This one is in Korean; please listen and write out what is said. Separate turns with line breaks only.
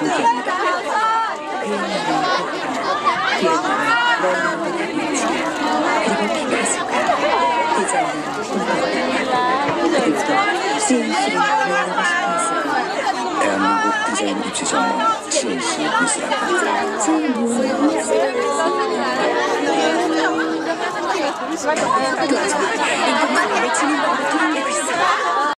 소개합니다. 그의 이름은 그리고 피카소가 디자이너로 공부했다. 그때부터 CNC를 배우고 싶어 했습니다.
대한민국 디자인 입시 전문 CNC 미술학과
제